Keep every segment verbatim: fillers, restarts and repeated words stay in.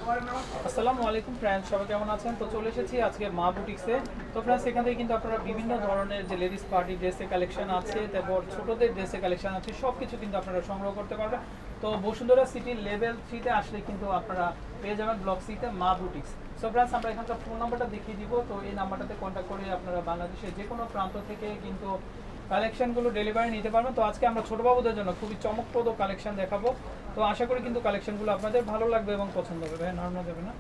আসসালামু আলাইকুম ফ্রেন্ডস, সবাই কেমন আছেন? তো চলে এসেছি আজকে মা বুটিক্সে। তো ফ্রেন্ডস, এখান থেকে কিন্তু আপনারা বিভিন্ন ধরনের যে লেডিস পার্টি ড্রেসের কালেকশন আছে, তারপর ছোটদের ড্রেসের কালেকশন আছে, সব কিছু কিন্তু আপনারা সংগ্রহ করতে পারবেন। তো বসুন্ধরা সিটির লেভেল থ্রিতে আসলে কিন্তু আপনারা পেয়ে যাবেন ব্লক সিতে মা বুটিক্স। সো ফ্রেন্ডস, আমরা এখানকার ফোন নাম্বারটা দেখিয়ে দিব। তো এই নাম্বারটাতে কন্ট্যাক্ট করে আপনারা বাংলাদেশের যে কোনো প্রান্ত থেকে কিন্তু কালেকশনগুলো ডেলিভারি নিতে পারবেন। তো আজকে আমরা ছোট বাবুদের জন্য খুবই চমকপ্রদ কালেকশন দেখাবো। তো আশা করি কিন্তু কালেকশনগুলো আপনাদের ভালো লাগবে এবং পছন্দ হবে। ভাই নর্মাল যাবে না?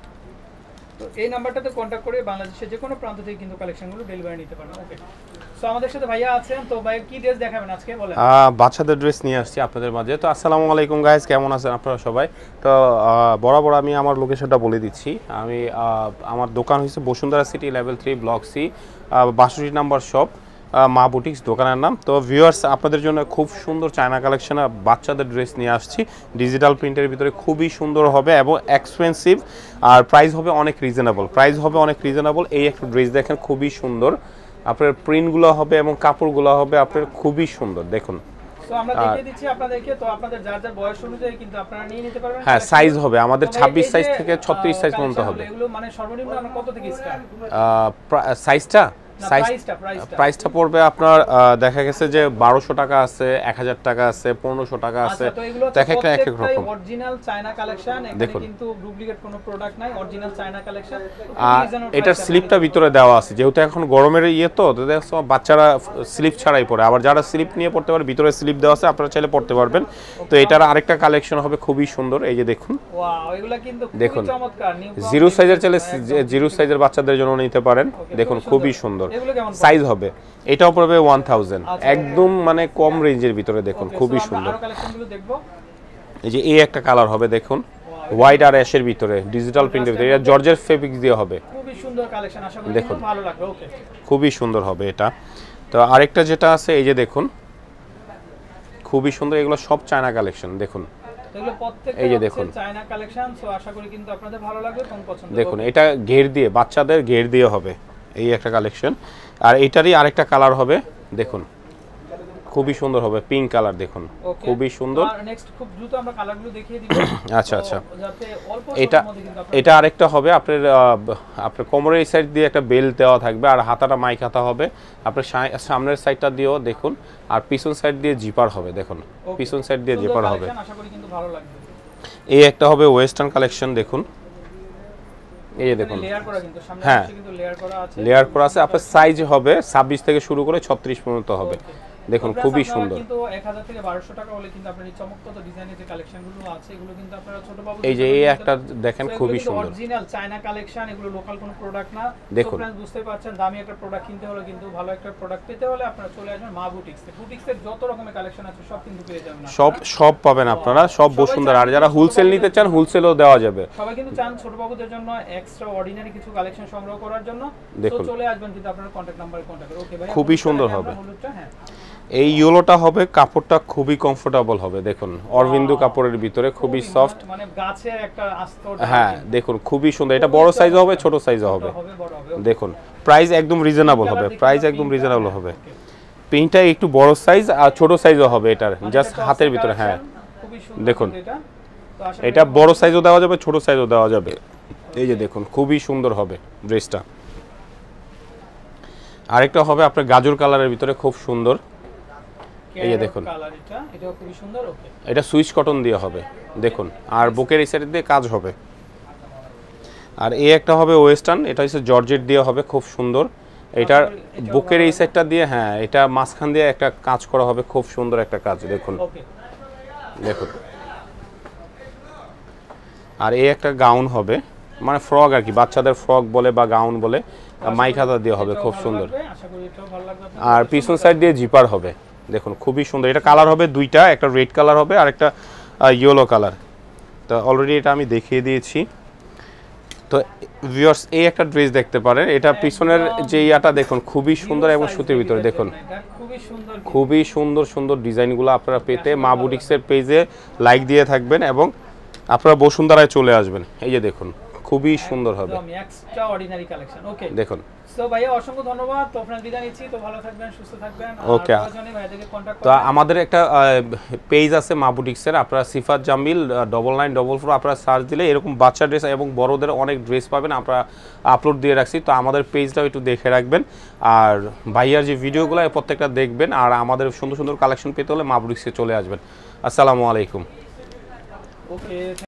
তো এই নাম্বারটাতে কন্ট্যাক্ট করে বাংলাদেশের যে কোনো প্রান্ত থেকে কিন্তু কালেকশনগুলো ডেলিভারি নিতে পারবেন। ওকে, সো আমাদের সাথে ভাইয়া আছেন। তো ভাই কি ড্রেস দেখাবেন আজকে বলেন? বাচ্চাদের ড্রেস নিয়ে আসছি আপনাদের মাঝে। তো আসসালামু আলাইকুম গাইস, কেমন আছেন আপনারা সবাই? তো বরাবর আমি আমার লোকেশনটা বলে দিচ্ছি। আমি আমার দোকান হচ্ছে Bashundhara city level three block C, বাষট্টি নাম্বার শপ, মা বুটিক্স দোকানের নাম। তো ভিউয়ার্স, আপনাদের জন্য খুব সুন্দর চায়না কালেকশন বাচ্চাদের ড্রেস নিয়ে আসছি। ডিজিটাল প্রিন্টের ভিতরে খুবই সুন্দর হবে এবং এক্সপেন্সিভ, আর প্রাইস হবে অনেক রিজনেবল। প্রাইস হবে অনেক রিজনেবল। এই একটা ড্রেস দেখেন, খুবই সুন্দর। আপনার প্রিন্টগুলো হবে এবং কাপড়গুলো হবে আপনার খুবই সুন্দর। দেখুন, তো আমরা দেখিয়ে দিচ্ছি আপনাদেরকে। তো আপনাদের যার যার বয়স অনুযায়ী কিন্তু আপনারা নিয়ে নিতে পারবেন। হ্যাঁ, সাইজ হবে আমাদের ছাব্বিশ সাইজ থেকে ছত্রিশ সাইজ পর্যন্ত হবে। এগুলো মানে সর্বনিম্ন আমরা কত থেকে স্টার্ট? সাইজটা প্রাইসটা প্রাইসটা পড়বে আপনার দেখা গেছে যে বারোশো টাকা আছে, এক হাজার টাকা আছে, পনেরোশো টাকা আছে। এক একটা এক এক রকম। অরিজিনাল চায়না কালেকশন, এখানে কিন্তু ডুপ্লিকেট কোনো প্রোডাক্ট নাই, অরিজিনাল চায়না কালেকশন। আর এটার স্লিপটা ভিতরে দেওয়া আছে, যেহেতু এখন গরমের ইয়ে, তো দেখো বাচ্চারা স্লিপ ছাড়াই পড়ে। আবার যারা স্লিপ নিয়ে পড়তে পারে, ভিতরে স্লিপ দেওয়া আছে, আপনারা চাইলে পড়তে পারবেন। তো এটার আরেকটা কালেকশন হবে খুবই সুন্দর। এই যে দেখুন, ওয়াও, এগুলা কিন্তু দেখুন খুবই চমৎকার। জিরো সাইজের চাইলে জিরো সাইজের বাচ্চাদের জন্য নিতে পারেন। দেখুন, খুবই সুন্দর সাইজ হবে। এটাও পড়বে ওয়ান থাউজেন্ড, একদম মানে কম রেঞ্জের ভিতরে। দেখুন, খুবই সুন্দর। এই যে এই একটা কালার হবে, দেখুন হোয়াইট আর অ্যাশের ভিতরে ডিজিটাল প্রিন্টের ভিতরে, এটা জর্জের ফেব্রিক দিয়ে হবে। খুবই সুন্দর কালেকশন, আশা করি দেখুন ভালো লাগবে। ওকে, খুবই সুন্দর হবে এটা। তো আরেকটা যেটা আছে, এই যে দেখুন, খুবই সুন্দর। এগুলো সব চায়না কালেকশন। দেখুন, এগুলো প্রত্যেকটা এই যে দেখুন চায়না কালেকশন। সো আশা করি কিন্তু আপনাদের ভালো লাগবে এবং পছন্দ হবে। দেখুন, এটা ঘের দিয়ে, বাচ্চাদের ঘের দিয়ে হবে এই একটা কালেকশন। আর এটারই আরেকটা কালার হবে, দেখুন খুবই সুন্দর হবে, পিঙ্ক কালার। দেখুন, খুবই সুন্দর। আর নেক্সট খুব দ্রুত আমরা কালারগুলো দেখিয়ে দিব। আচ্ছা আচ্ছা, যাতে অল্প এটা সময়ের মধ্যে কিন্তু আপনারা, এটা আরেকটা হবে আপনার আপনার কোমরের এই সাইড দিয়ে একটা বেল্ট দেওয়া থাকবে, আর হাতাটা মাইক হাতা হবে। আপনার সামনের সাইডটা দিয়েও দেখুন, আর পিছন সাইড দিয়ে জিপার হবে। দেখুন, পিছন সাইড দিয়ে জিপার হবে। আশা করি কিন্তু ভালো লাগবে। এই একটা হবে ওয়েস্টার্ন কালেকশন। দেখুন, এই যে দেখুন, লেয়ার করা কিন্তু সামনে হ্যাঁ কিন্তু লেয়ার করা আছে, লেয়ার করা আছে। আপনার সাইজ হবে ছাব্বিশ থেকে শুরু করে ছত্রিশ পর্যন্ত হবে। দেখুন, খুবই সুন্দর। কিন্তু এক হাজার থেকে বারোশো টাকা হলে কিন্তু আপনার এই চমৎকার ডিজাইনের যে কালেকশনগুলো আছে, এগুলো কিন্তু আপনারা ছোট বাবু, এই যে এই একটা দেখেন, খুবই সুন্দর অরিজিনাল চায়না কালেকশন। এগুলো লোকাল কোনো প্রোডাক্ট না। দেখুন, আপনারা বুঝতে পারছেন, দামি একটা প্রোডাক্ট কিনতে হলে কিন্তু ভালো একটা প্রোডাক্ট পেতে হলে আপনারা চলে আসবেন মা বুটিক্সে। বুটিক্সের যত রকমের কালেকশন আছে সব কিন্তু পেয়ে যাবেন, সব সব পাবেন আপনারা, সব বসুন্ধরা। আর যারা হোলসেল নিতে চান, হোলসেলও দেওয়া যাবে। সবাই কিন্তু চান ছোট বাবুদের জন্য এক্সট্রা অর্ডিনারি কিছু কালেকশন সংগ্রহ করার জন্য। তো চলে আসবেন কিন্তু আপনারা কন্টাক্ট নাম্বারে কন্টাক্ট করে। ওকে ভাই, খুবই সুন্দর হবে। হ্যাঁ, এই ইয়েলোটা হবে, কাপড়টা খুবই কমফোর্টেবল হবে। দেখুন, অরবিন্দু কাপড়ের ভিতরে খুবই সফট, মানে গাছের একটা আস্তর। হ্যাঁ দেখুন, খুবই সুন্দর। এটা বড় সাইজও হবে, ছোট সাইজও হবে। দেখুন, প্রাইস একদম রিজনেবল হবে, প্রাইস একদম রিজনেবল হবে। পিনটা একটু বড় সাইজ আর ছোট সাইজও হবে এটার, জাস্ট হাতের ভিতরে। হ্যাঁ দেখুন, এটা বড় সাইজও দেওয়া যাবে, ছোট সাইজও দেওয়া যাবে। এই যে দেখুন, খুবই সুন্দর হবে ড্রেসটা। আরেকটা হবে আপনার গাজর কালারের ভিতরে, খুব সুন্দর। এই যে দেখুন, এটা সুইচ কটন দিয়ে হবে। দেখুন, আর বুকের এই সাইড দিয়ে কাজ হবে। আর এই একটা হবে ওয়েস্টার্ন, এটা হচ্ছে জর্জেট দিয়ে হবে, খুব সুন্দর। এটার বুকের এই সাইডটা দিয়ে, হ্যাঁ এটা মাঝখান দিয়ে একটা কাজ করা হবে, খুব সুন্দর একটা কাজ। দেখুন দেখুন, আর এই একটা গাউন হবে, মানে ফ্রক আর কি, বাচ্চাদের ফ্রক বলে বা গাউন বলে, মাইক হাতা দিয়ে হবে, খুব সুন্দর। আর পিছন সাইড দিয়ে জিপার হবে। দেখুন, খুবই সুন্দর। এটা কালার হবে দুইটা, একটা রেড কালার হবে আর একটা ইয়েলো কালার। তো অলরেডি এটা আমি দেখিয়ে দিয়েছি। তো ভিউয়ার্স, এই একটা ড্রেস দেখতে পারেন। এটা পিছনের যে ইয়াটা দেখুন, খুবই সুন্দর এবং সুতির ভিতরে। দেখুন, খুবই সুন্দর সুন্দর ডিজাইনগুলো আপনারা পেতে মা বুটিক্সের পেজে লাইক দিয়ে থাকবেন এবং আপনারা বসুন্ধরায় চলে আসবেন। এই যে দেখুন, খুবই সুন্দর হবে। একদম এক্সট্রা অর্ডিনারি কালেকশন। ওকে, দেখুন সো ভাইয়া অসংখ্য ধন্যবাদ। তো আপনার বিদায় নিচ্ছি। তো ভালো থাকবেন, সুস্থ থাকবেন। ওকে। ভাইয়াদেরকে কন্টাক্ট তো করবেন। আমাদের একটা পেজ আছে মা বুটিক্সের, আপনারা Sifat Jamil double nine double four আপনারা সার্চ দিলে এরকম বাচ্চা ড্রেস এবং বড়দের অনেক ড্রেস পাবেন, আমরা আপলোড দিয়ে রাখছি। তো আমাদের পেজটাও একটু দেখে রাখবেন, আর ভাইয়ার যে ভিডিওগুলো প্রত্যেকটা দেখবেন, আর আমাদের সুন্দর সুন্দর কালেকশন পেতে হলে মা বুটিক্সে চলে আসবেন। আসসালামু আলাইকুম। ওকে।